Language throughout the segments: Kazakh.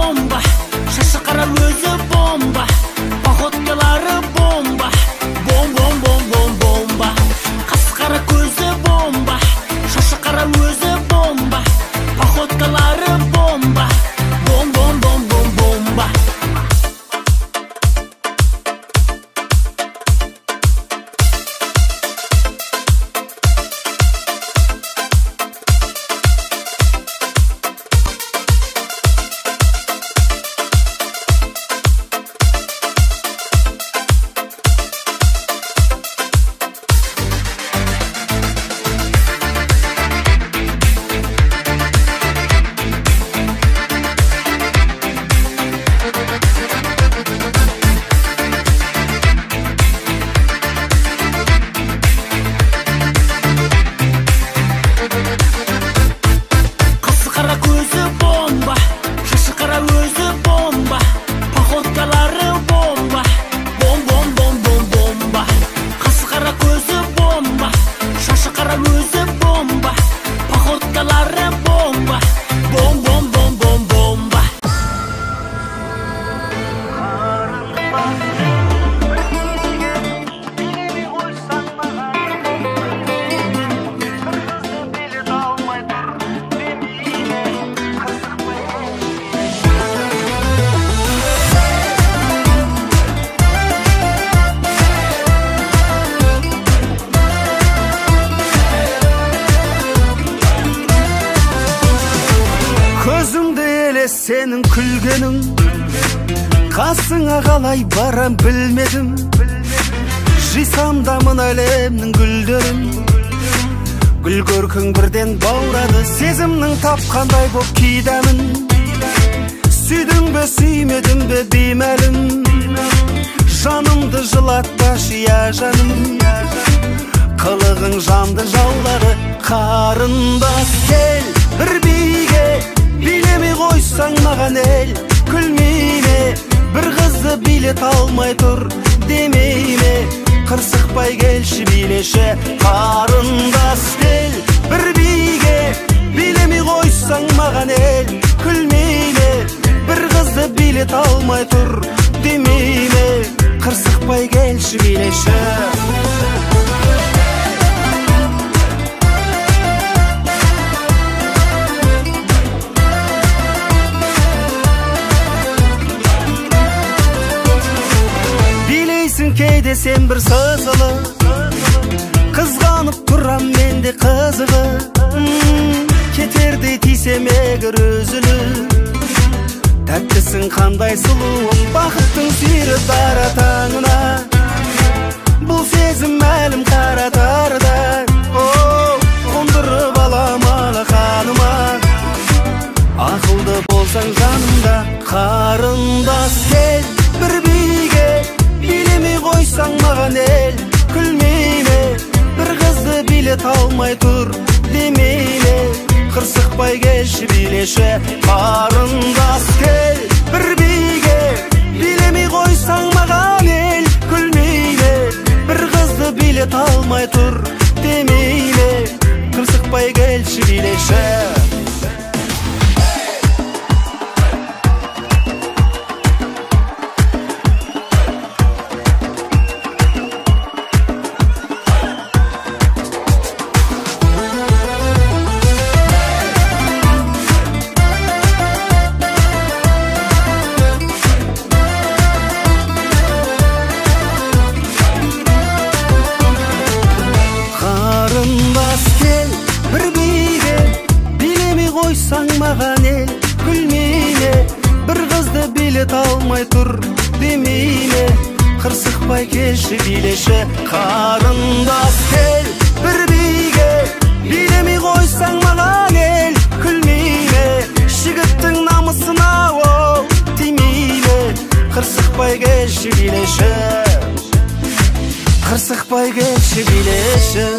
бомба, шашы қара өзі бомба, походкалары бомба, бом-бом-бом-бом-бомба. Қасы қара көзі бомба, шашы қара өзі бомба, походкалары бомба, бом-бом-бом-бом-бомба. Senin күлгенің қасыңа қалай барам білмедім. Жисам да мына әлемнің гүлдерін, гүл көркің бірден баурады сезімнің тапқандай боп кидәмін. Сүйдің бе сүймедің бе беймәлім, жанымды жылатпашы я жаным. Қылығың жанды жаулады қарындас, кел бір биге билемей қойсаң маған ел, күлмейме бір қызды билет алмай тұр демейме. Қырсықпай келші билеші қарындас, кел бір биге билемей қойсаң маған ел, күлмейме бір қызды билет алмай тұр демейме. Қырсықпай келші билеші. Кейде сен бір сызылы, қызғанып тұрам менде қызығы. Кетердей тисем егер өзілі, тәттісің қандай сұлуым, бақыттың сүйрі дара таңына. Бұл сезім әлім қаратарда, қондырып аламалы қаныма. Ақылды болсаң жанымда қарындас, кел бір биге билемей қойсаң маған ел, күлмейме бір қызды билет алмай тұр демейме. Қырсықпай келші билеші қарындас, кел бір биге билемей қойсаң маған ел, күлмейме бір қызды билет алмай тұр демейме. Қырсықпай келші билеші. Маған ел, күлмейме бір қызды билет алмай тұр демейме. Қырсықпай келші билеші қарындас, кел бір биге билемей қойсаң маған ел, күлмейме жігіттің намысына ол тимейме. Қырсықпай келші билеші, қырсықпай келші билеші.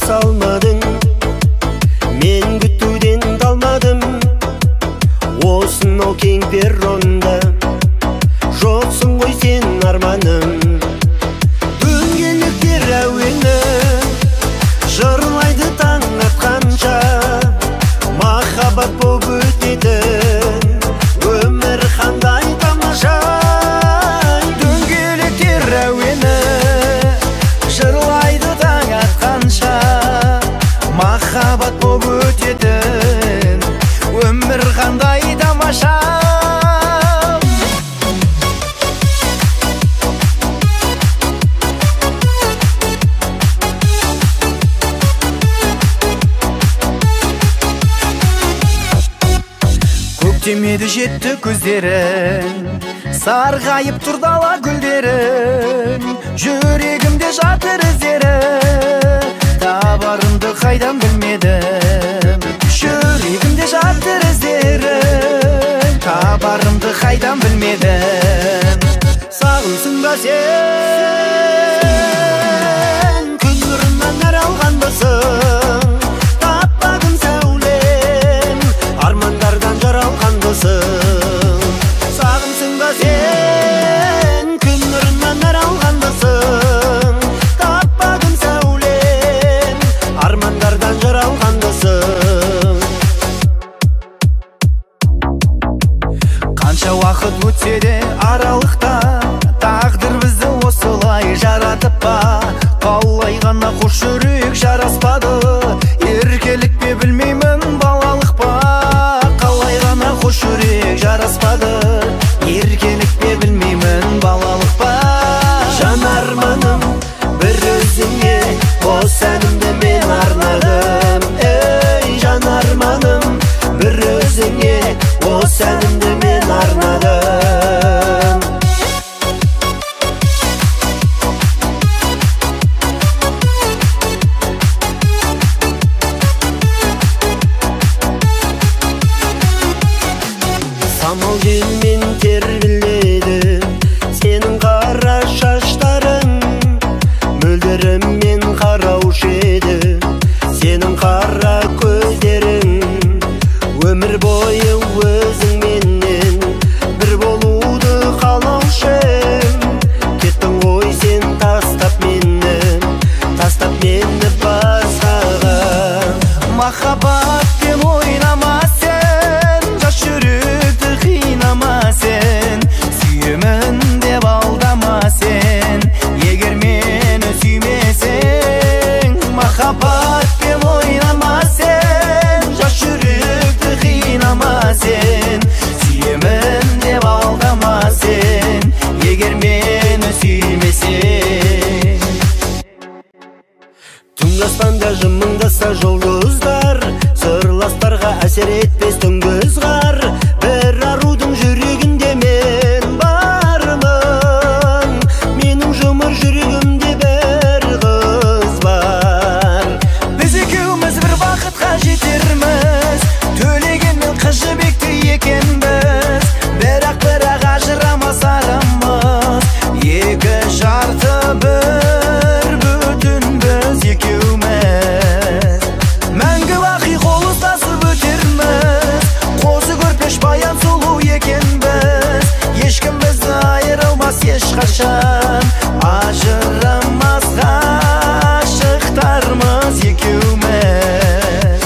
салмадың, мен күтуден талмадым. Осынау кең перронда жоқсың ғой сен арманым. Дөңгелектер әуені жырлайды таң атқанша, махаббат боп өтетін өмір қандай тамаша. Дөңгелектер әуені жырлайды таң атқанша, махаббат боп өтетін өмір қандай тамаша. Көктемеді жетті көздерің, сарғайып тұр дала гүлдерің. Жүрегімде жатыр іздері, табарымды қайдан білмедім. Жүрегімде жатыр іздері, табарымды қайдан білмедім. Сағынсың ба сен, күн нұрынан нәр алғанбысың, таппағым сәулем, армандардан жаралғанбысың. Сағынсың ба сен, күн нұрынан нәр алғанбысың, таппағым сәулем, армандардан жаралғанбысың. Қанша уақыт өтсе де аралықта, тағдыр бізді осылай жаратып па. Қалай ғана қош жүрек жараспады, еркелік пе білмеймін балалық па. Қалай ғана қош жүрек жараспады, еркелік пе білмеймін балалық па. Жан арманым бір өзіңе, осы әнімді мен арнадым. Ей жан арманым бір өзіңе, осы әнімді мен арнадым. Самал желмен тербеледі сенің қара шаштарың, мөлдіріммен қараушы еді сенің қара көздерің. Өмір бойы өзіңменен бір болуды қалаушым, кеттің ғой сен тастап мені басқаға. Махаббатпен ойнама сен, жас жүректі қинама сен. Сүйемін деп алдама сен, егер мені сүймесең. Махаббатпен ойнама сен, жас жүректі қинама сен. Сүйемін деп алдама сен, егер мені сүймесең. Түнгі аспанда жымыңдаса жұлдыздар, сырластарға әсер етпес түнгі ызғар. Бір арудың жүрегінде мен бармын, менің жұмыр жүрегімде бір қыз бар. Біз екеуміз бір бақытқа жетерміз, төлегенмен қыз жібекті екенбіз. Бірақ ажырамас арамыз, екі жарты бір бүтінбіз екеуміз. Мәңгі бақи қол ұстасып өтерміз, қосы көрпеш баян сұлу екенбіз. Ешкім бізді айырылмас ешқашан, ажырамас ғашықтармыз екеуміз.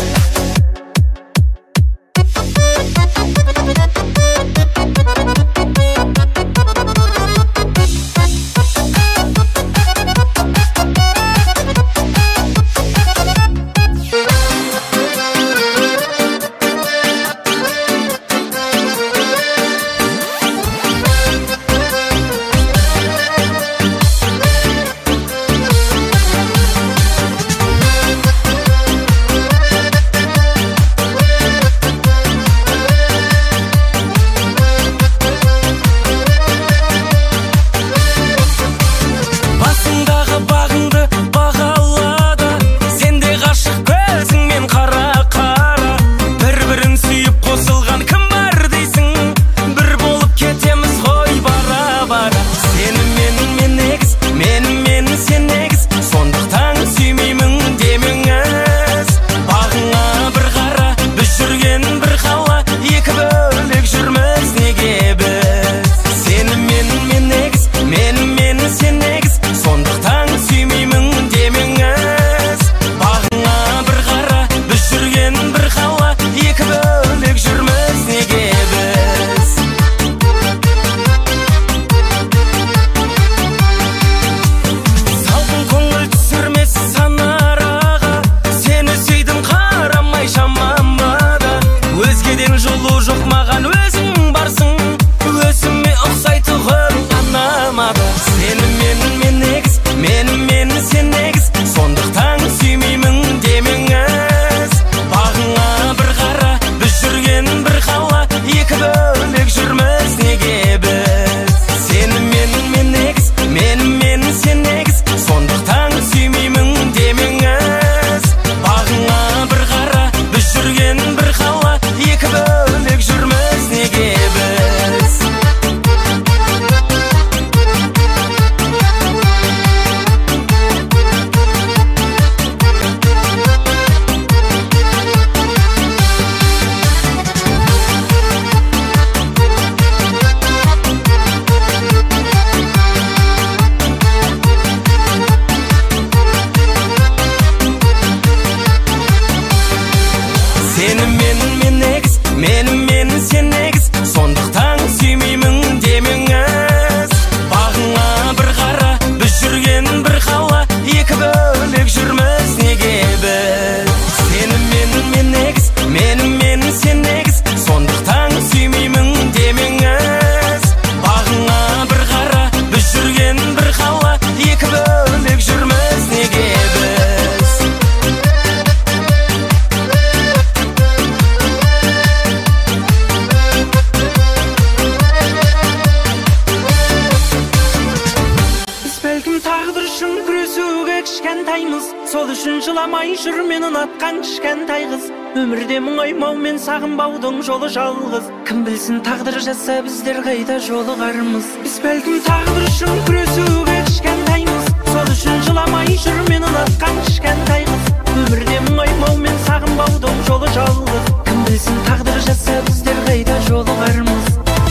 сол үшін жыламай жүр мен ұнатқан кішкентай қыз. Өмірде мұңаймау мен сағынбаудың жолы жалғыз. Кім білсін тағдыр жазса біздер қайда жолығармыз. Біз бәлкім тағдыр үшін күресуге кішкентаймыз. Сол үшін жыламай жүр мен ұнатқан кішкентай қыз. Өмірде мұңаймау мен сағынбаудың жолы жалғыз. Кім білсін тағдыр жазса біздер қайда жолығармыз.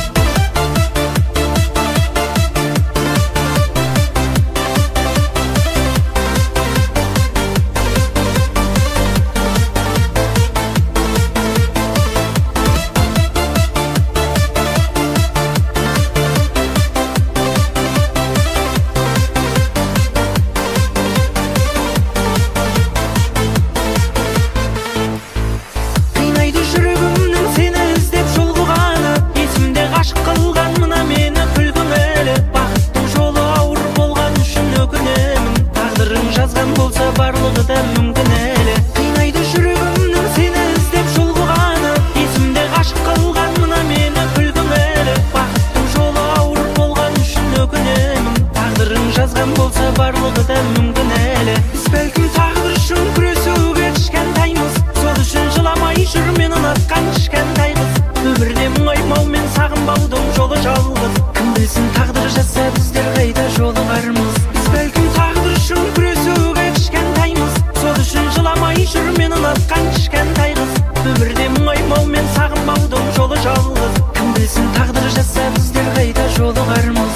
Барлығы да мүмкін әлі. Қинайды жүрегімнің сені іздеп жол қуғаны. Есімде ғашық қылған мына мені күлгің әлі. Бақыттың жолы ауыр болған үшін өкінемін. Тағдырың жазған болса барлығы да мүмкін әлі. Біз бәлкім тағдыр үшін күресуге кішкентаймыз. Сол үшін жыламай жүр мен ұнатқан кішкентай қыз. Өмірде мұңаймау мен сағынбаудың жолы жалғыз. Кім білсін тағдыр жазса біздер қайда жолығармыз. Біз бәлкім тағдыр үшін күресуге сол үшін жыламай жүр мен ұнатқан кішкентай қыз. Өмірде мұңаймау мен сағынбаудың жолы жалғыз. Кім білсін тағдыр жазса біздер қайда жолығармыз.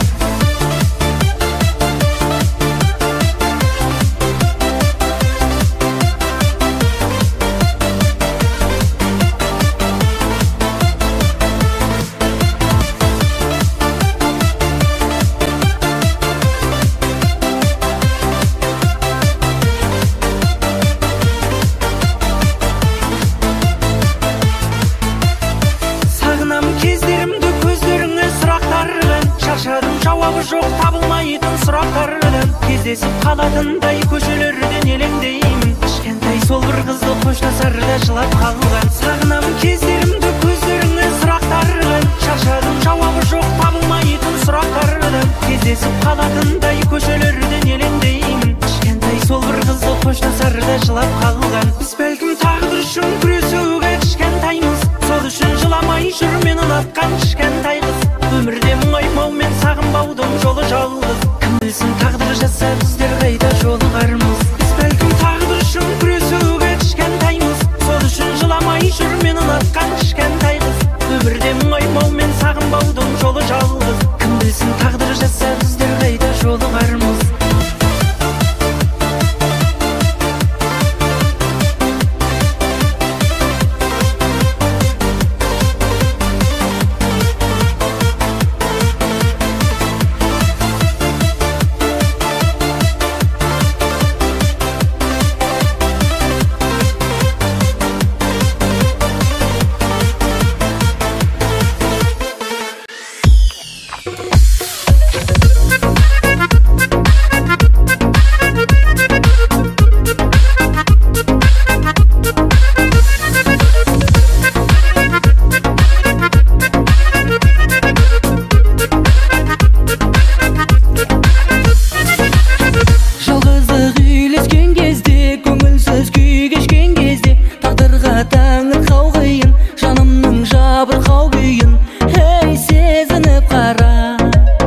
Кездерімді көздеріңе сұрақтардан, шаршадым жауабы жоқ табылмайтын сұрақтардан. Кездесіп қалатындай көшелерден елеңдеймін. Кішкентай сол бір қызды қоштасарда жылап қалған. Сағынам кездерімді көздеріңе сұрақтардан, шаршадым жауабы жоқ табылмайтын сұрақтардан. Кездесіп қалатындай көшелерден елеңдеймін. Кішкентай сол бір қызды қоштасарда жылап қалған. Біз бәлкім тағдыр үшін күресуге кішкентаймыз. Сол үшін жыламай жүр мен ұнатқан кішкентай қыз. Өмірде мұңаймау мен сағынбаудың жолы жалғыз. Кім білсін тағдыр жазса біздер қайда жолығармыз. Біз бәлкім тағдыр үшін күресуге кішкентаймыз. Сол үшін жыламай жүр мен ұнатқан кішкентай қыз. Өмірде мұңаймау мен сағынбаудың жолы жалғыз. Кім білсін тағдыр жазса біздер қайда жолығармыз. Жанымның жабырқау күйін, ей сезініп қара.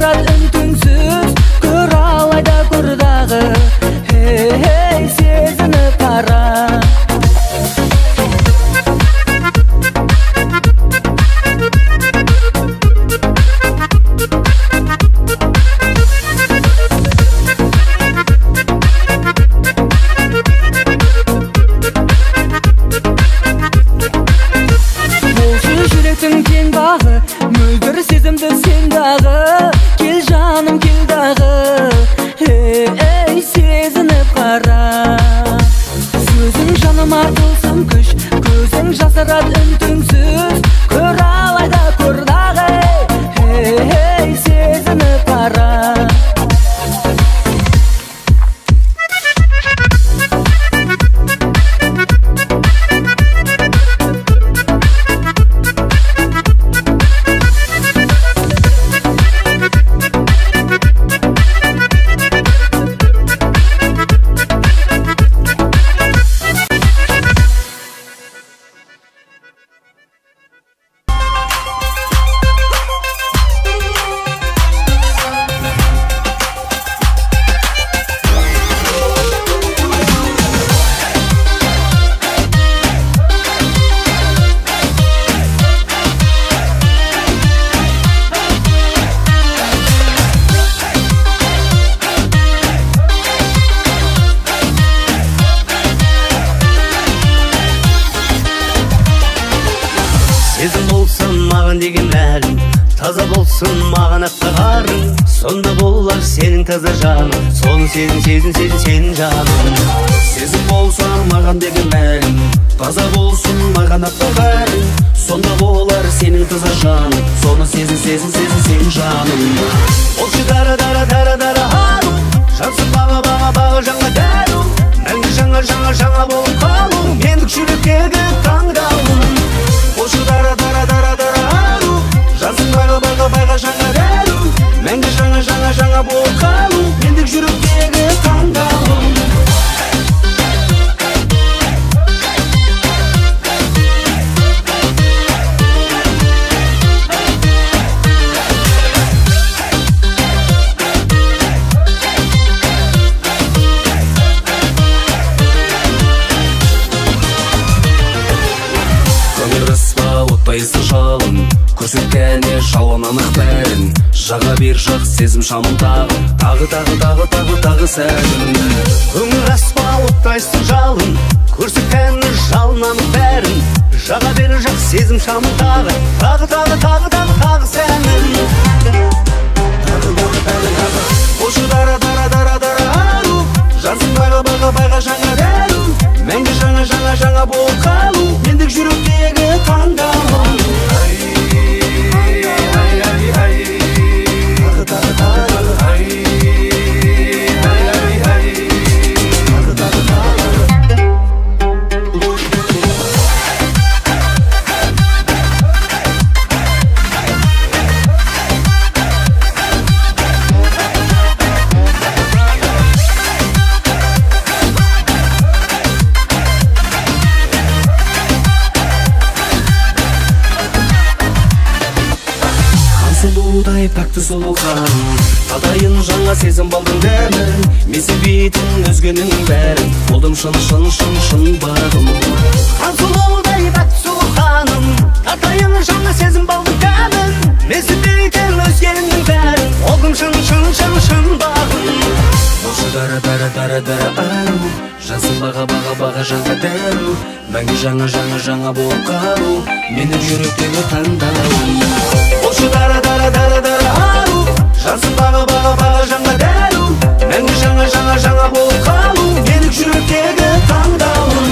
жасырат үн-түнсіз көр алайда көрдағы ей сезініп қара мөлдір сезімді сен дағы кел жаным кел дағы ей сезініп қара сөзің жаныма тылсым күш көзің жасырат үн-түнсіз көр алайда көр дағы ей сезініп қара Сезім болсын маған деген әлім таза болсын маған ақтағарың сонда болар сенің таза жаның соны сезін сенің жаның сезім болсын маған деген әлім таза болсын маған ақтағарың сонда болар сенің таза жаның соны сезін сенің жаның болшы дара ару жансың баға жаңа дәру мәңгі жаңа болып қалу мендік жүректегі таңдауым болшы дара ару жансың байға жаңа дәру мәңгі жаңа болып қалу мендік жүректегі таңдауым отбайсы жалын көрсеткәне жалын анық бәрін жаға бер жақ сезім шамын тағы сәлін көңіл аспа оттайсың жалын көрсеткәне жалын анық бәрін жаға бер жақ сезім шамын тағы сәлін болшы дара ару жансың байға жаңа дәру мәңгі жаңа болып қалу мендік жүректегі таңдауым сұлудай пәкті сұлуған татайын жаңа сезім балдың дәмін мен себейтін өзгенің бәрін болдым шын бағым қан сұлудай пәкті сұлуғаным татайын жаңа сезім балдың дәмін мен себейтін өзгенің бәрін болдым шын бағым болшы дара ару жансың баға жаңа дәру мәңгі жаңа болып қалу менің жүректегі таңдауым болшы дара ару жансың баға жаңа дәру мәңгі жаңа болып қалу менің жүректегі таңдауым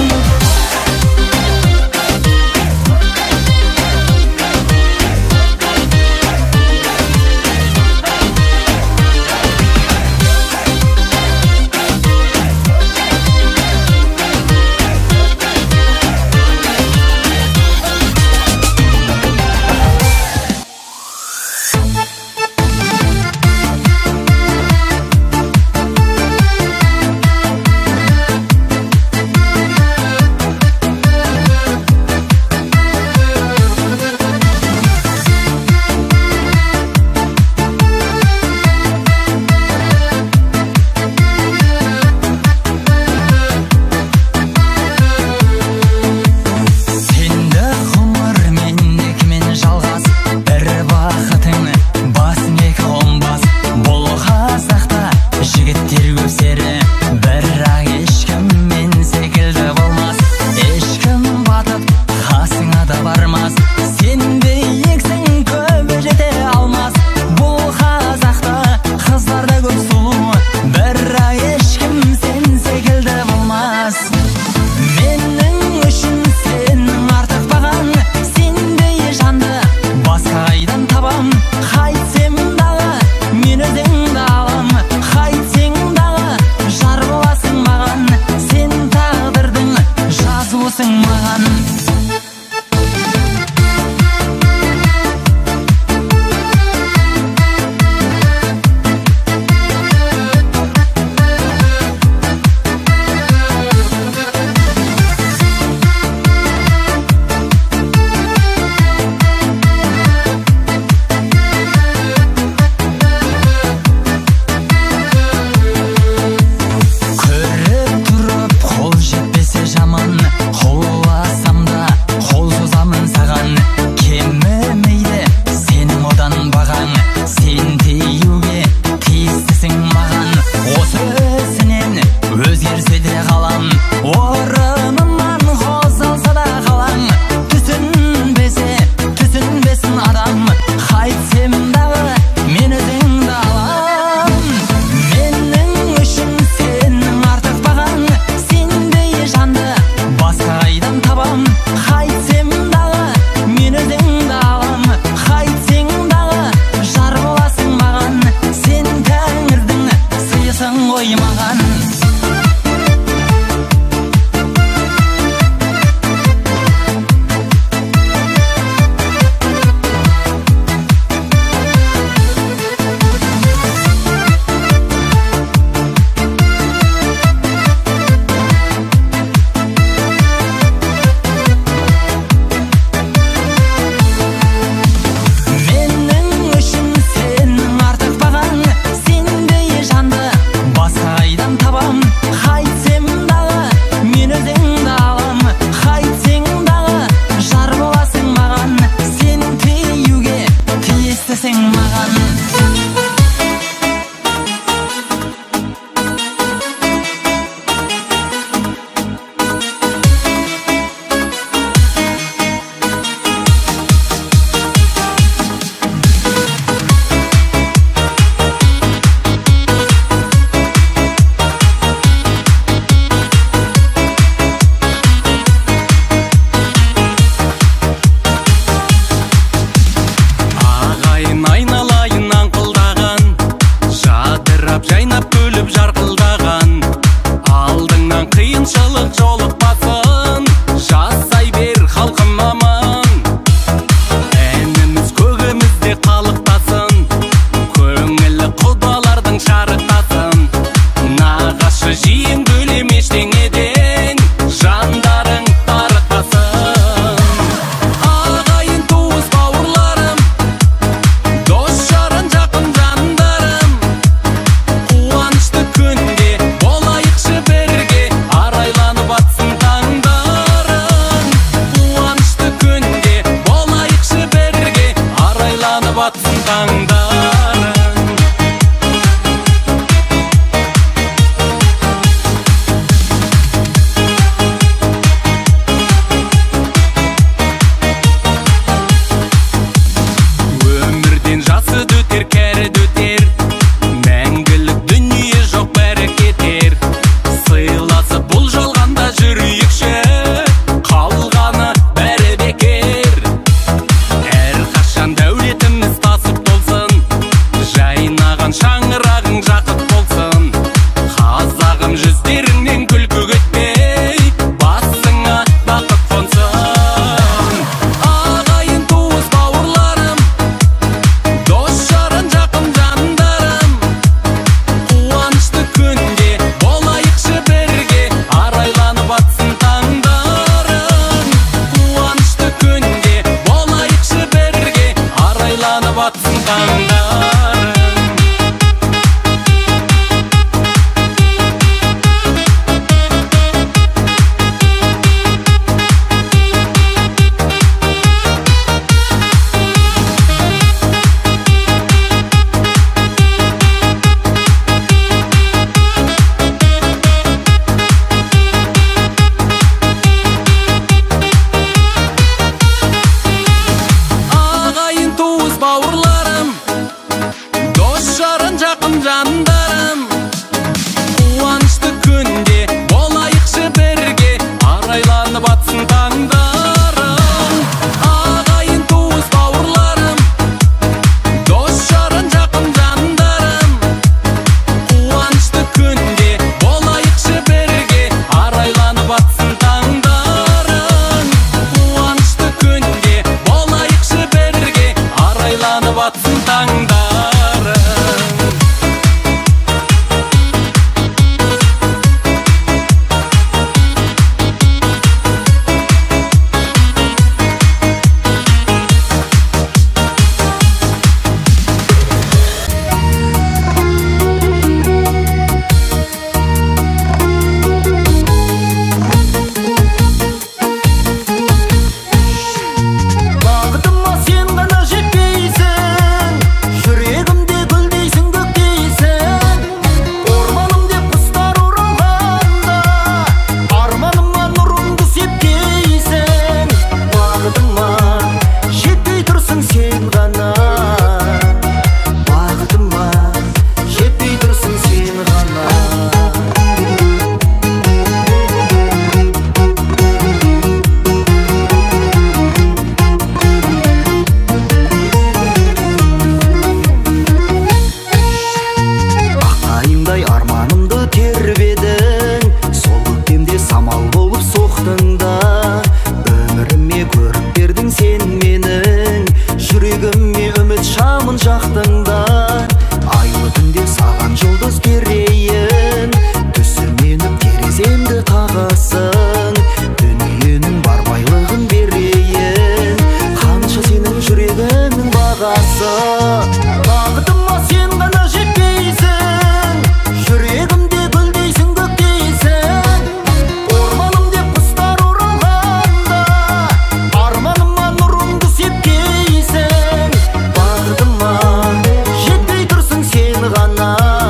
бердің сен менің жүрегіме үміт шамын жақтың да. Айлы түнде саған жұлдыз берейін, түсім еніп тереземді қағасың, дүниенің бар байлығын берейін, қанша сенің жүрегіңнің бағасы. Бақытыма сен ғана жетпейсің, жүрегімде гүлдейсің, көктейсің. Орманым деп құстар оралғанда, арманыма нұрыңды сепкейсің. Бақытыма жетпей тұрсың сен ғана,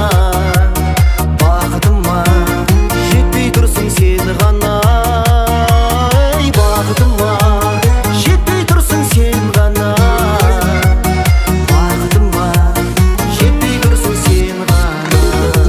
бақытыма жетпей тұрсың сен ғана. Бақытыма жетпей тұрсың сен ғана, бақытыма жетпей тұрсың сен ғана.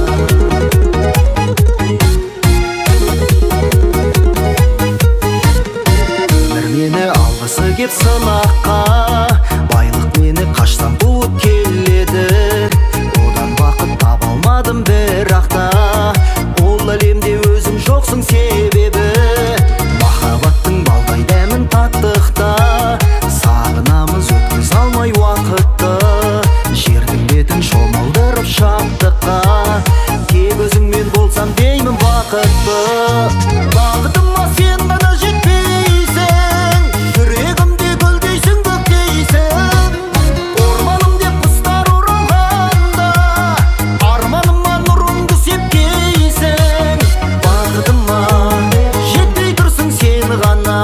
Өмір мені алғысы кеп сынаққа, байлық мені қаштан қуып келеді. Одан бақыт таба алмадым бірақ та, ол әлемде өзің жоқсың себебі. Махаббаттың балдай дәмін таттық та, сағынамыз өткіз алмай уақытты. Жердің бетін шомылдырып шаттыққа, тек өзіңмен болсам деймін бақытты. Бақытыма сен ғана жетпейсің, жүрегімде гүлдейсің, көктейсің. Орманым деп құстар оралғанда, арманыма нұрыңды сепкейсің. Бақытыма жетпей тұрсың сен ғана,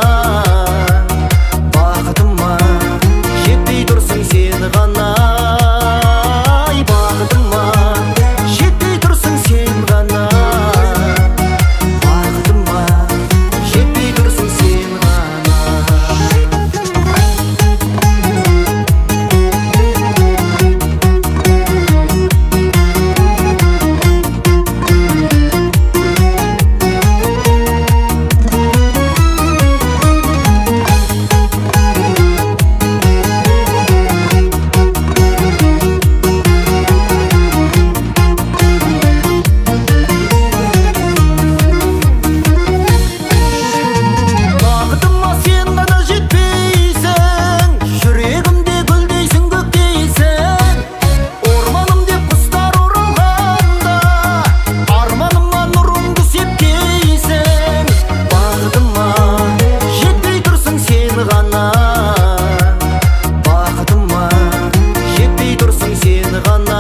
бақытыма жетпей тұрсың сен ғана. Бақытыма жетпей тұрсың сен ғана, бақытыма жетпей тұрсың сен ғана. Бақытыма сен ғана жетпейсің, жүрегімде гүлдейсің, көктейсің. Орманым деп құстар оралғанда, арманыма нұрыңды сепкейсің. Бақытыма жетпей тұрсың сен ғана, бақытыма жетпей тұрсың сен ғана.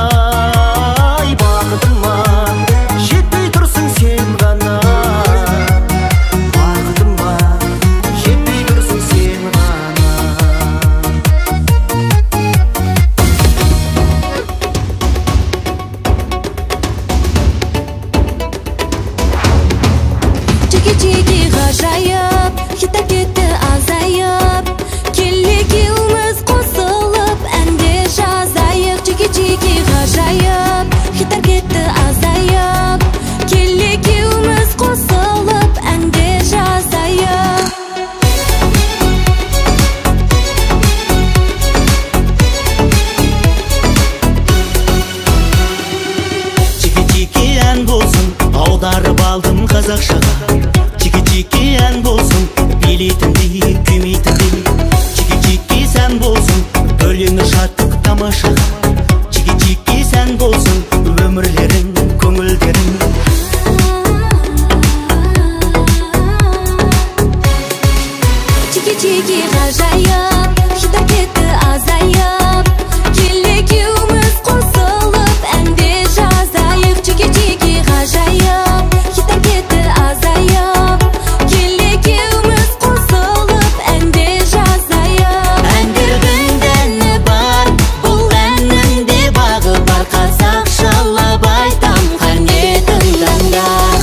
Бақытыма жетпей тұрсың сен ғана, бақытыма жетпей тұрсың сен ғана. Чики-чики ғажайып, хиттап кетті азайып, келе екеуміз қосылып әнде жазайық. Чики-чики ғажайып, хиттап кетті азайып, келе екеуміз қосылып әнде жазайық. Чики-чики ән болсын, аударып алдым қазақшаға. Чики-чики ән болсын, билейтіндей, күймейтіндей. Чики-чики сән болсын, бөлеңі шаттық тамашаға. Чики-чики сән болсын, өмірлерің, көңілдерің. Чики-чики ғажайып, хиттап кетті азайып, келе екеуміз қосылып әнде жазайық. Чики-чики ғажайып, хиттап кетті азайып, келе екеуміз қосылып әнде жазайық. Әндердің дәні бар, бұл әннің де бағы бар. Қазақшалап айтам, қане тыңдаңдар.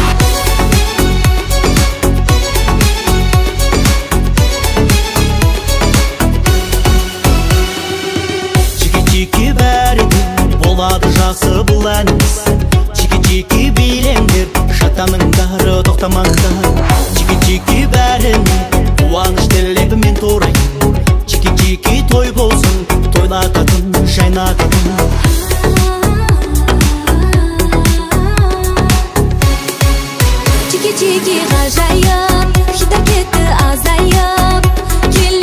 Чики-чики бәрі болады жақсы бұл әніміз. Чики-чики билеңдер, шаттаныңдар, тоқтамаңдар. Чики-чики бәріне қуаныш тілегімен турайын. Чики-чики той болсын, тойлататын, жайнататын. Чики-чики ғажайып, хиттап кетті азайып, келе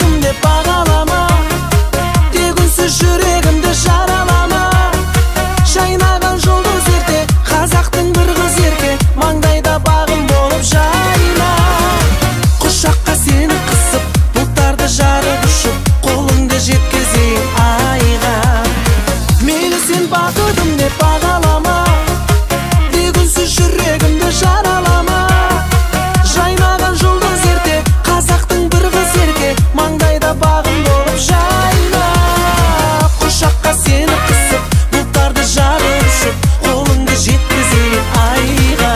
бақытым деп бағалама, тек үнсіз жүрегімді жаралама. Жайнаған жұлдыз ерте, қазақтың бір қыз ерке, маңдайда бағым болып жайна. Құшаққа сені қысып, бұлттарды жарып ұшып, қолыңды жеткізейін айға. Мейлі сен бақытым деп бағалама, тек үнсіз жүрегімді жаралама. Жайнаған жұлдыз ерте, қазақтың бір қыз ерке, маңдайда бағым болып жайна. Құшаққа сені қысып, бұлттарды жарып ұшып, қолыңды жеткізейін айға.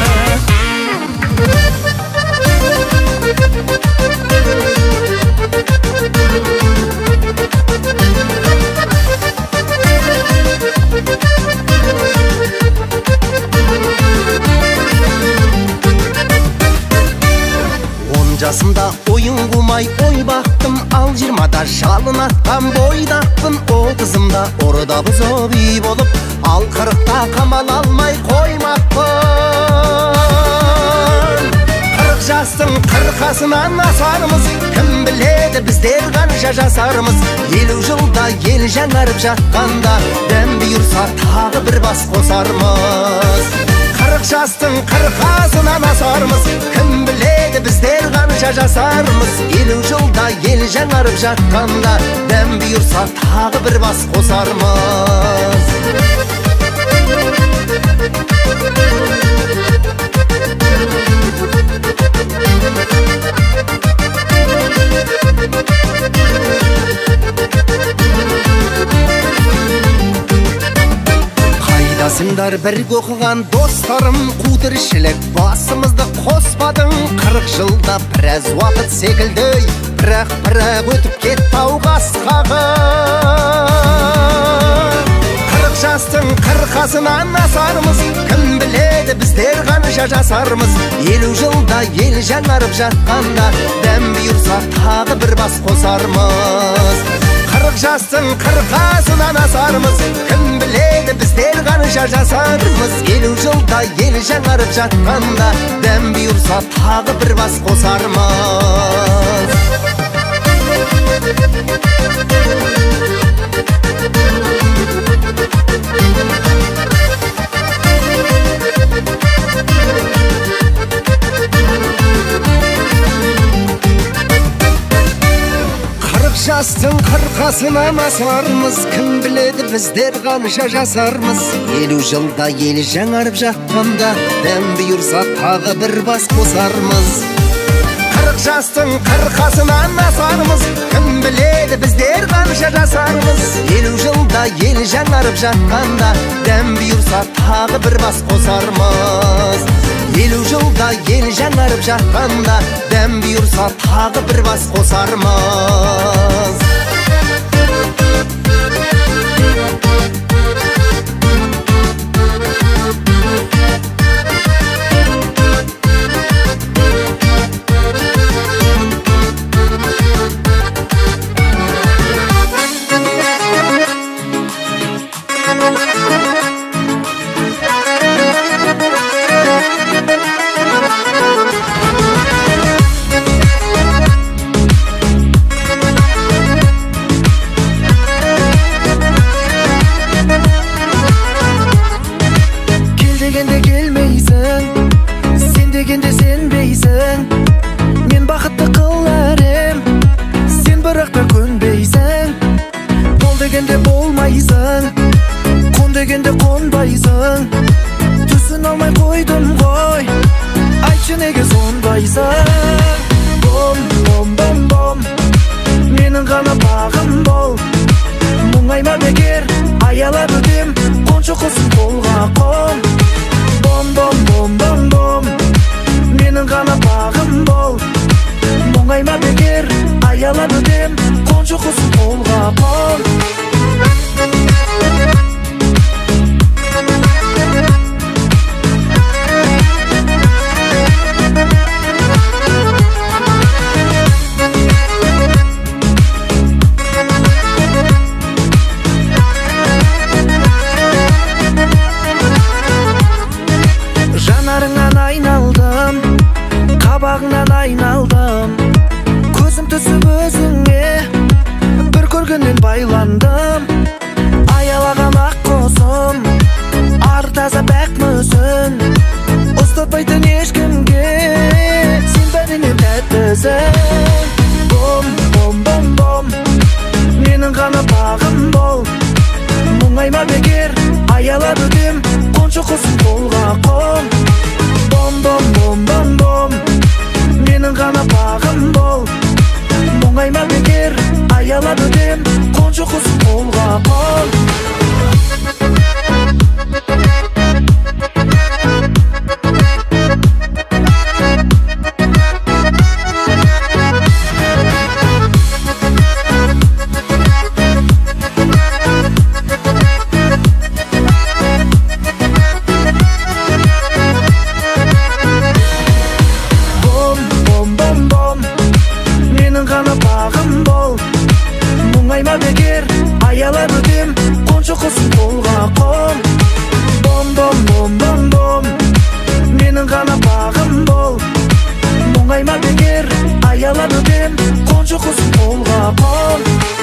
Жасымда ойын қумай ой бақтым, ал 20-да жалын атқан бойдақпын. Ол қызымда орда бұзып үй болып, ал 40-та қамал алмай қоймақпын. 40 жастың қырқасынан асармыз, кім біледі біздер қанша жасармыз. 50 жылда ел жаңарып жатқанда, дәм бұйырса тағы бір бас қосармыз. 40 жастың қырқасынан асармыз, кім біледі біздер қанша жасармыз. 50 жылда ел жаңарып жатқанда, дәм бұйырса тағы бір бас қосармыз. Қайдасыңдар бірге оқыған достарым, қу тіршілік басымызды қоспадың. 40 жылда біраз уақыт секілді, бірақ өтіп кетті ау қасқағы. 40 жастың қырқасынан асармыз, кім біледі біздер қанша жасармыз. 50 жылда ел жаңарып жатқанда, дәм бұйырса тағы бір бас қосармыз. 40 жастың қырқасынан асармыз, кім біледі біздер қанша жасармыз. 50 жылда ел жаңарып жатқанда, дәм бұйырса тағы бір бас қосармыз. Жастың қырқасынан асармыз, кім біледі біздер қанша жасармыз. 50 жылда ел жаңарып жатқанда, дәм бұйырса тағы бір бас қосармыз. 40 жастың қырқасынан асармыз, кім біледі біздер қанша жасармыз. 50 жылда ел жаңарып жатқанда, дәм бұйырса тағы бір бас қосармыз. 50 жылда ел жаңарып жатқанда, дәм бұйырса тағы бір бас қосармыз. дегенде қонбайсың, түсін алмай қойдым ғой, айтшы неге сонбайсың. Бом, бом, бом, бом, менің ғана бағым бол, мұңайма бекер, аялап өтем, қоншы құсын қолға қон. Бом, бом, бом, бом, бом, менің ғана бағым бол, мұңайма бекер, аялап өтем, қоншы құсын қолға қон. Жанарыңнан айналдым, қабағыңнан айналдым, көзім түсіп өзің байландым аялаған ақ қосым ары таза бәк мүсін ұстатпайтын ешкімге сен бәрінен тәттісің бом бом бом бом менің ғана бағым бол мұңайма бекер аялап өтем қоншы құсын қолға қон бом бом бом бом бом менің ғана бағым бол мұңайма бекер аялап өтем қоншы құсын қолға қон аялап өтем қоншы құсын қолға қон бом бом бом бом бом менің ғана бағым бол мұңайма бекер аялап өтем қоншы құсын қолға қон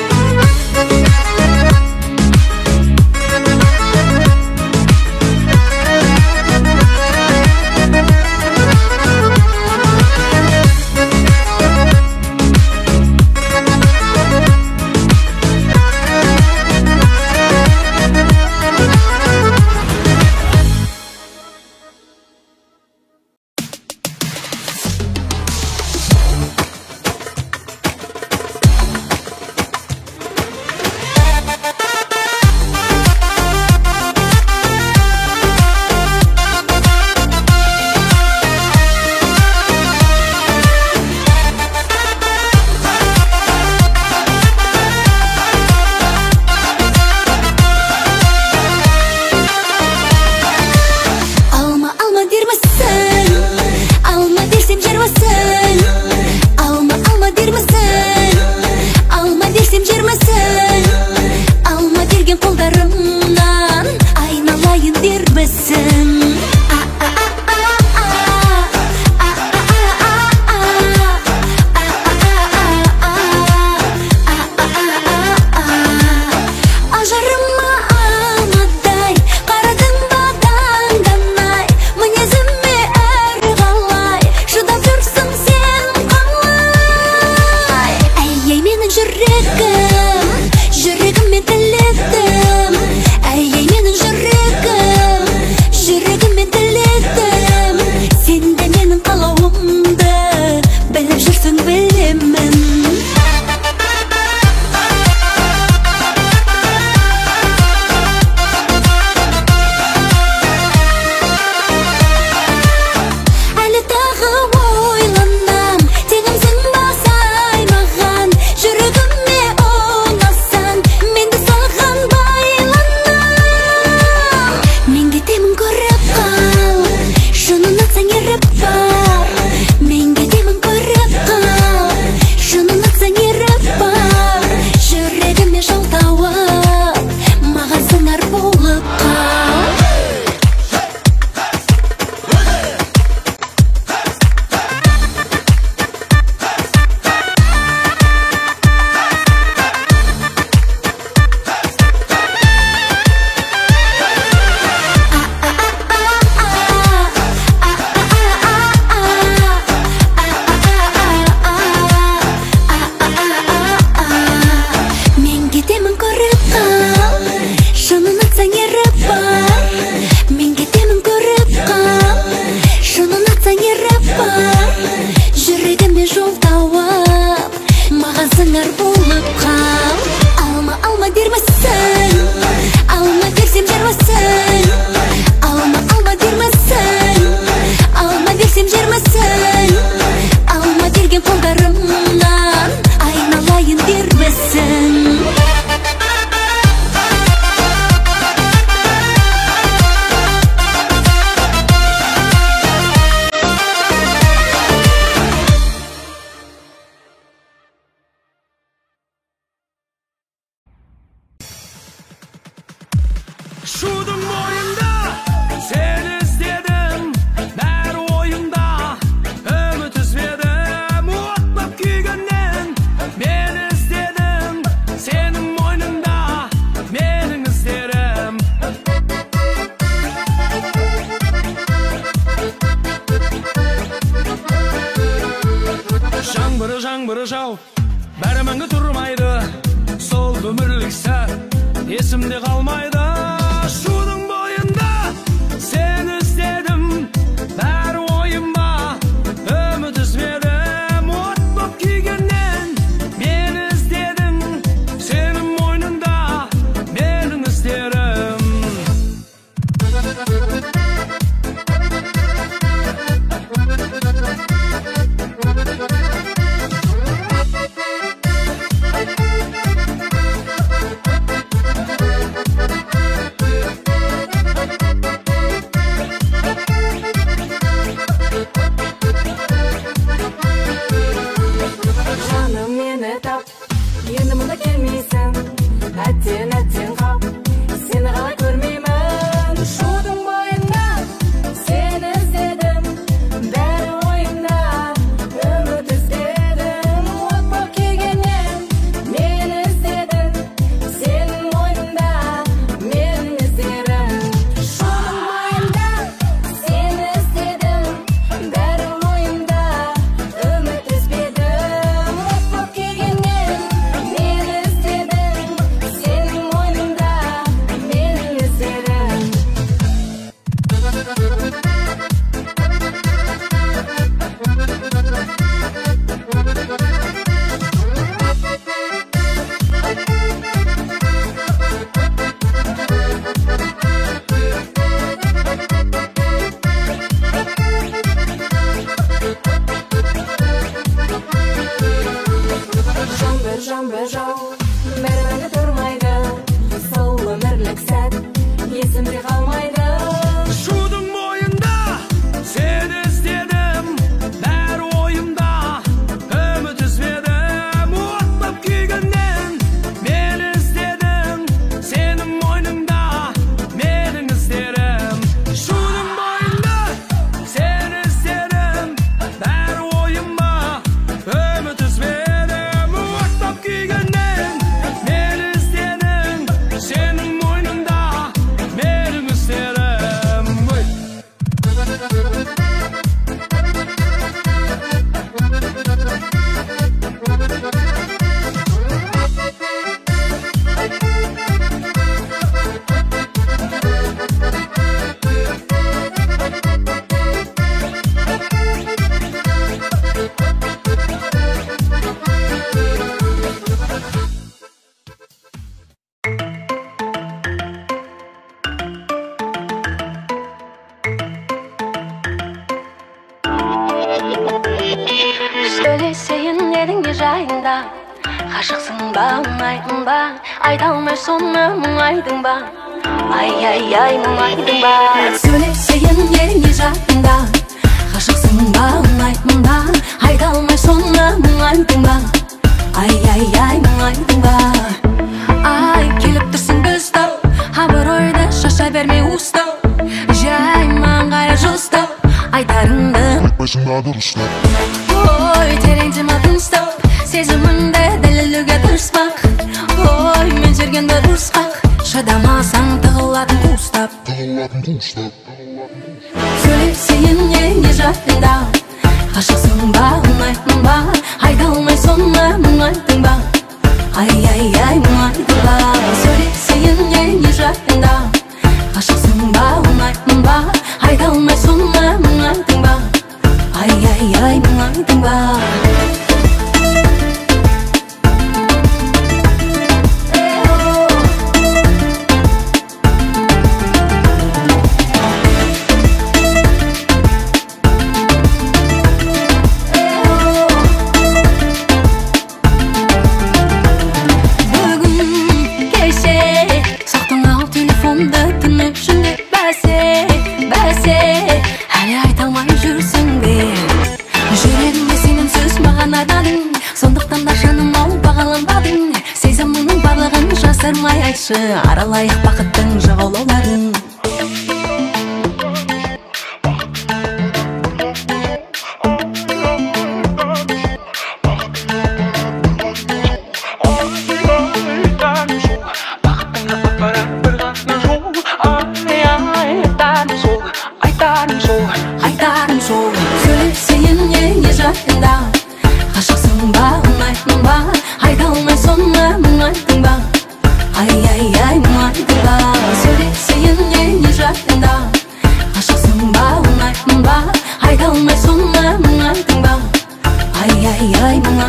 Şudum boyunda seni izledim, bär oyunda ümit üzmedim. Mutlak küygünden ben izledim, senin boyunda бір жау бәрі мәңгі тұрмайды сол өмірлік сәт есімде қалмайды шудың бойында сені іздедім бәрі ойыма үміт үзбедім от боп күйгеннен мені іздедің сенің мойныңда менің іздерім жаным мені тап енді мұнда келмейсің әттең қап сені қалай көрмеймін шудың бойында сені іздедім бәрі ойымда үміт іздедім от боп күйгеннен мені іздедің сенің мойныңда менің іздерім шудың бойында сені іздедім бәрі ойымда үміт үзбедім от боп күйгеннен мені іздедің сенің мойныңда менің іздерім жан бір жау бәрі мәңгі тұрмайды сол өмірлік сәт есімде қалмайды шудың бойында сені іздедім бәрі ойымда үміт үзбедім от боп күйгеннен мені іздедің сенің мойныңда менің іздерім шудың бойында сені іздедім бәрі ойыма үміт үзбедім от боп күйгеннен мені іздедің сенің мойныңда менің іздерім сөйлесейін едіңе жайында ғашықсың ба ұнайтын ба айта алмай соны мұңайдың ба ай мұңайдың ба сөйлесейін едіңе жайында ғашықсың ба ұнайтын ба айта алмай соны мұңайдың ба ай мұңайдың ба ай келіп тұрсың күстау абыройды шаша бермей ұстау жай маңғая жостау айтарыңды ой тереңде ма тыныстап сезіміңді дәлелдеуге тырыспақ ой мен жүргенде ұрысқақ шыдамасаң тығылатын қуыстап сөйлесейін не жайында ғашықсың ба ұнайтын ба айта алмай соны мұңайдың ба ай мұңайдың ба сөйлесейін не жайында ғашықсың ба ұнайтын ба айта алмай соны мұңайдың ба ай мұңайдың ба аралайық бақыттың жағалауларын айтарым сол сөйлесейін не жайында ғашықсың ба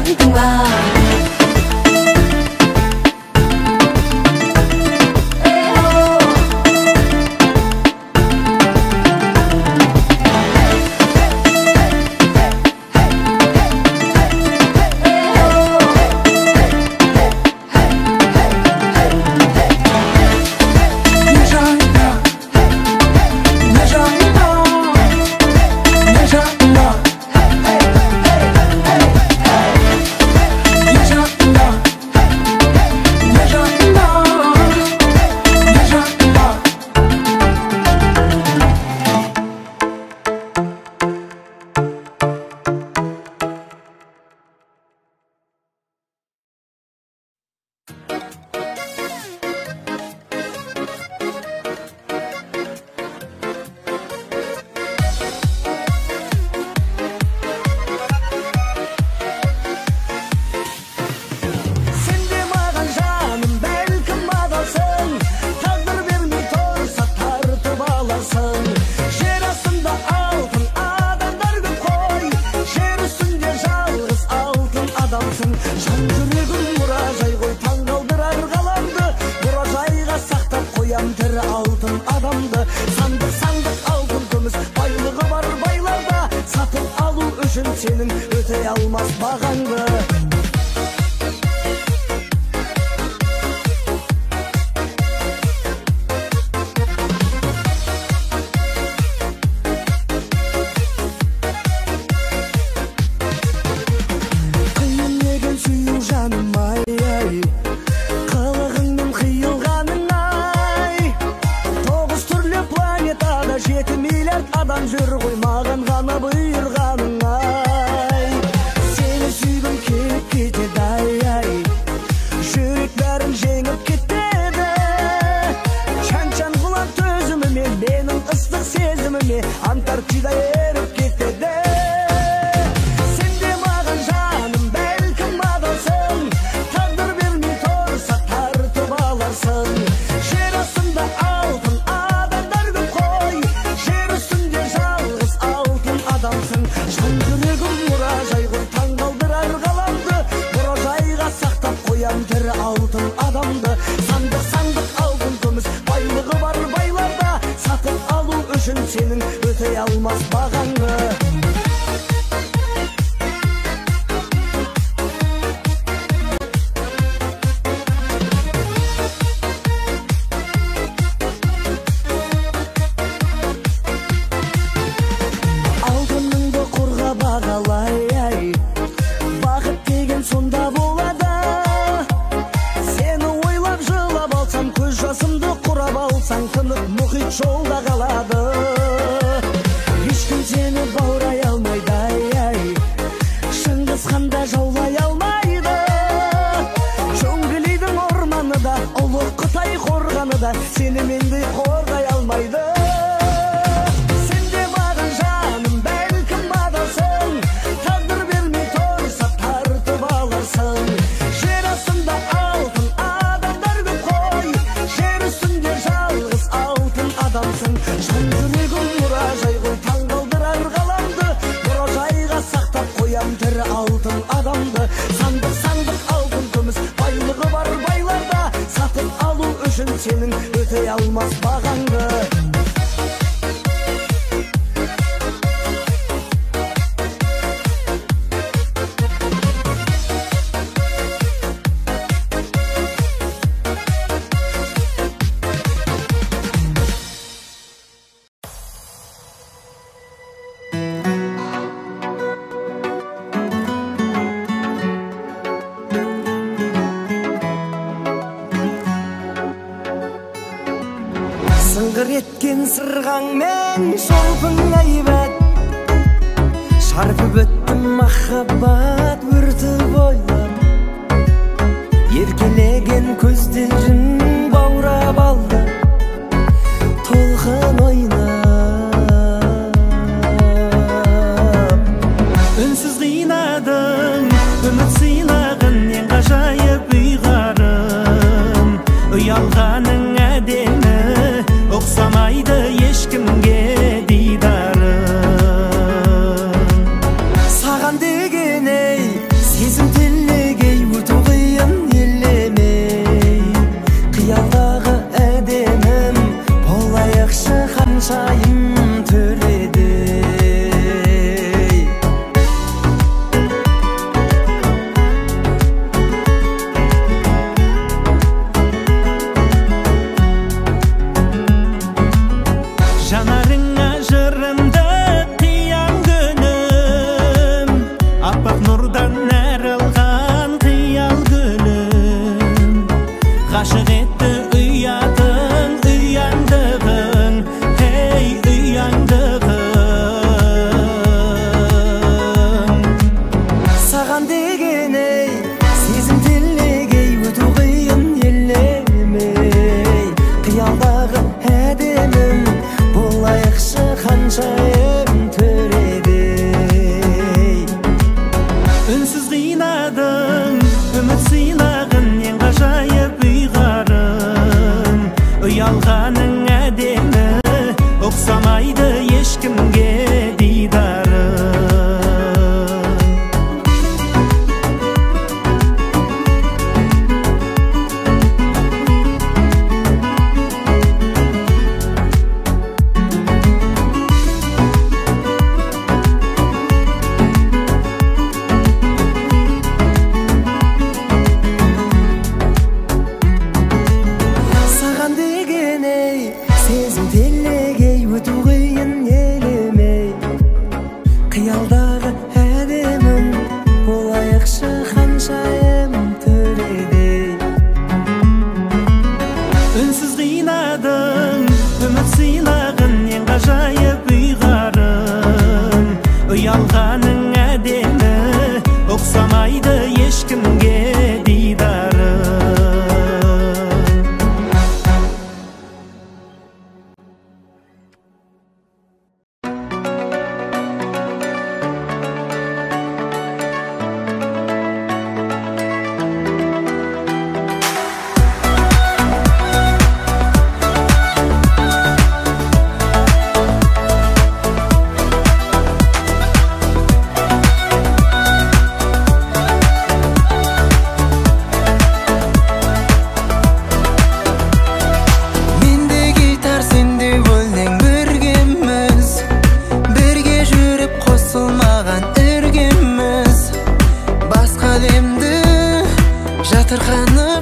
muaydın ba? Senin öteye almaz bağandı. Kıyın negen süyü canım ay ay, kılığыңның қиылғаның ay. 9 түрлі планетада 7 миллиард адам жүр ғой, маған ғана бұйырғаның ay. Seni sүйгім келіп кетеді ай-ай, жүрек бәрін жеңіп кетеді. Шан-шан құлап төзіміме, менің ыстық сезіміме Антарктида еріп кетеді. Сен де маған жаным, бәлкім адалсың, тағдыр бермей тұрса тартып аларсың. Жер астында алтын адамдар көп қой, жер үстінде жалғыз алтын адамсың. Жан жүрегім мұражай ғой, таңғалдырар ғаламды, мұражайға сақтап қоям тірі алтын адамды. Сандық алтын күміс байлығы бар байларда, сатып алу үшін сенің өтей алмас бағаңды. Алтыныңды қорға бағалай, бақыт деген сонда болады. Сені ойлап жылап алсам, көз жасымды құрап алсаң, тынық мұхит жолда қалады. Ешкім сені баурай алмайды ай, Шыңғыс хан да жаулай алмайды. Джунглидің орманы да, ұлы Қытай қорғаны да сені мендей қорғай алмайды. Сен де маған жаным, бәлкім адалсың, тағдыр бермей тұрса тартып аларсың. Жер астында алтын адамдар көп қой, жер үстінде жалғыз алтын адамсың. Жан жүрегім мұражай ғой, таңғалдырар ғаламды, мұражайға сақтап қоям тірі алтын адамды. Сандық алтын күміс байлығы бар байларда, сатып алу үшін сенің өтей алмас бағаңды. Сыңғыр еткен сырғаңмен шолпың әйбат, шарпып өттім махаббат өрті бойлап. Еркелеген көздерін баурап алды, толқын ойнап. Үнсіз қинадың, үміт сыйлағын, ең ғажайып ұйғарым. Ұялғаның әдемі, ұқсамайды ешкімге дидарым. Саған деген ей сезім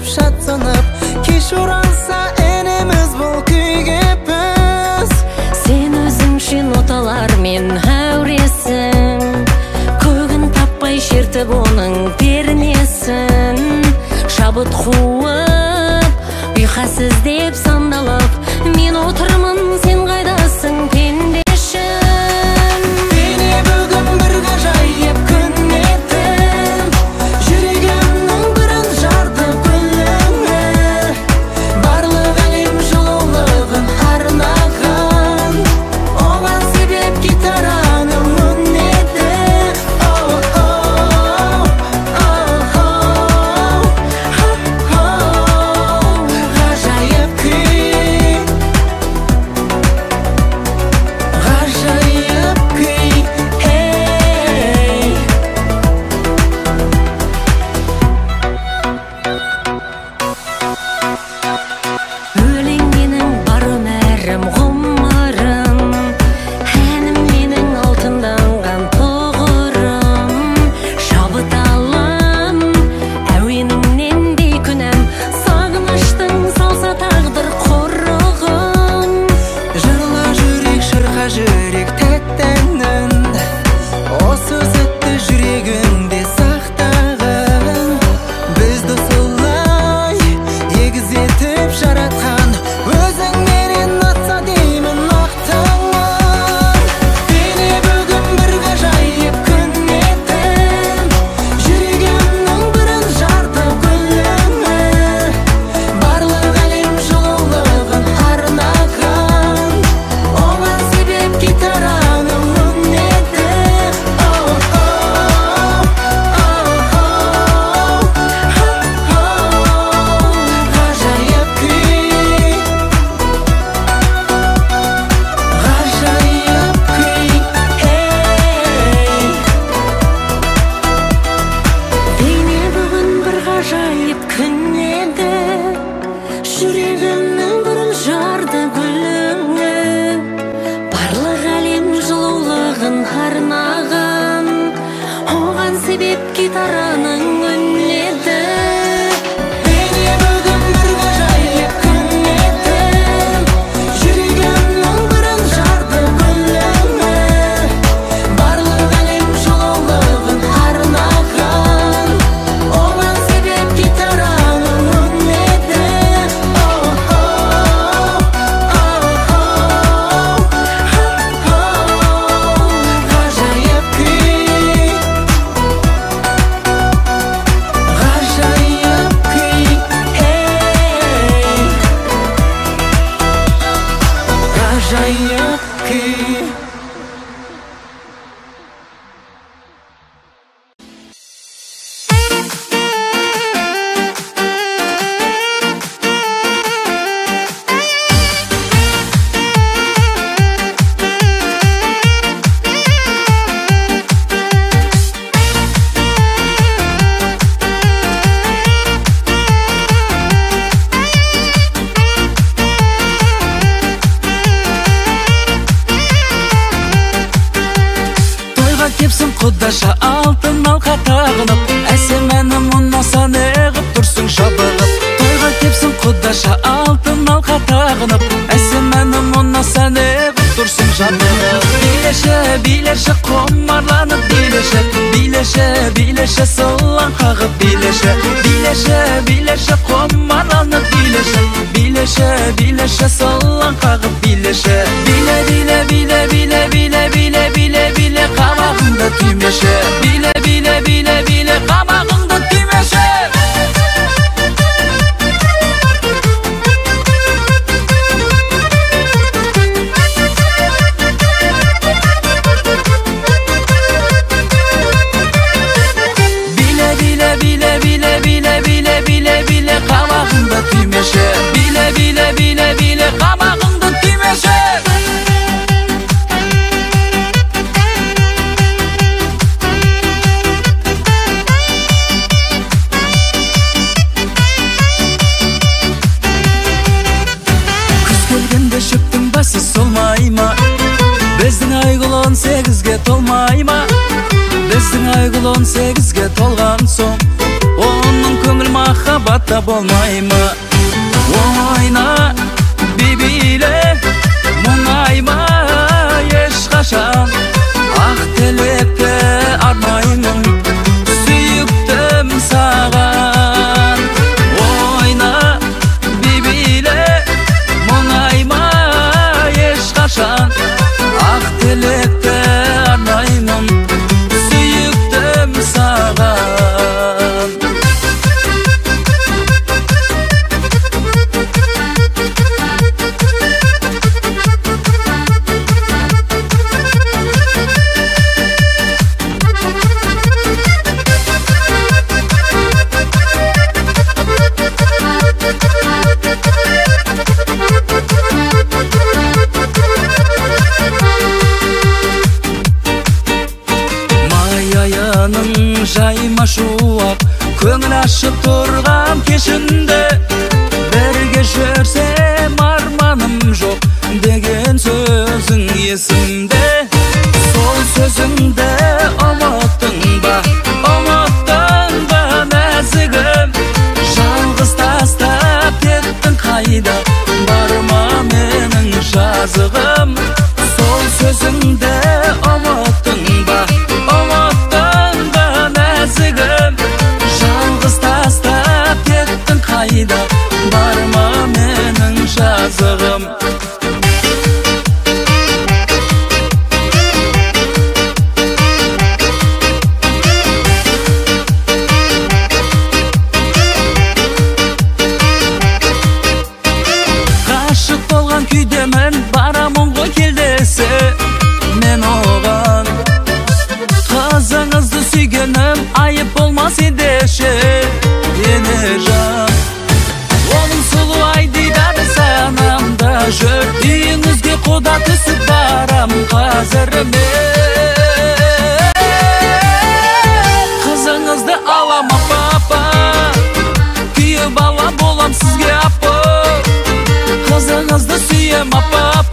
шатсынып кеш оралса енеміз бұл күйге біз Сен өзіңшен оталар мен әуресің Көгін таппай шертіп оның пернесін Шабыт қуып, ұйқасыз деп сандалып Мен отырмын, сен қайдасың пендешім Дене бүгін бір ғажайып күн еді Жүрегімнің бірін жарды гүліңі Барлық әлем жылулығын арнаған Оған себеп гитараның үнеді Ғажайып күй Ғажайып күй Өлең менің бар өмірім ғұмырым Әнім менің алтынданған тұғырым Шабыт алам әуеніңнен бейкүнәм Сағыныштың салса тағдыр құрығын Жырла жүрек, шырқа жүрек тәттәнін Осы сәтті жүрегіңде сақтағын Бізді солай егіз етіп жаратқан Өзің менен атса деймін мақтанған Дене бүгін бір ғажайып күн еді Жүрегімнің бірін жарды гүліңі Барлық әлем жылулығын арнаған Оған себеп гитараның үнеді Ғажайып күй Ғажайып күй Дене бүгін бір ғажайып күн еді Жүрегімнің бірін жарды гүліңі Барлық әлем жылулығын арнаған Оған себеп гитараның үнеді Дене бүгін бір ғажайып күн еді Жүрегімнің бірін жарды гүліңі Барлық әлем жылулығын арнаған Оған себеп гитараның үнеді Ғажайып күй Ғажайып күй Ғажайып күй Тойға кепсін құдаша алтын алқа тағынып Әсем әнім ұнаса неғып тұрсың шабығып Тойға кепсін құдаша алтын алқа тағынып Әсем әнім ұнаса неғып тұрсың жабығып Билеші, билеші құмарланып билеші Билеші, билеші сылаң қағып билеші Билеші, билеші құмарланып билеші Билеші, билеші сылаң қағып билеші Биле, биле, биле, биле, биле, биле, биле, биле Қабағыңды түймеші Биле, биле, биле, биле Қабағыңды түймеші Биле, биле, биле, биле, биле, биле, биле, биле Қабағыңды түймеші Биле, биле, биле, биле Қабағыңды түймеші Біздің айгүл 18-ге толған соң Оның көңіл махаббат ата болмаймы? Ойна бибиле мұңайма ешқашан, ақ тілекті армаймын сүйіктім саған. Ойна бибиле мұңайма ешқашан, ақ тілекті армаймын сүйіктім саған. Жайма шуақ көңіл ашып тұрған кешінде, бірге жүрсем арманым жоқ деген сөзің есімде. Сол сөзіңді ұмыттың ба нәзігім? Жалғыз тастап кеттің қайда, барма менің жазығым? Сол сөзіңді ұмыттың ба нәзігім? Жалғыз тастап кеттің қайда, барма менің жазығым? Ғашық болған күйдемін, барамын ғой келдесі мен оған. Қызыңызды сүйгенім айып болмас едеші енежан. Оның сұлу айдидады санамда жүр, үйіңізге құда түсіп барам қазір мен. Қызыңызды алам апа, күйеу бала болам сізге апа. Қызыңызды сүйем апа,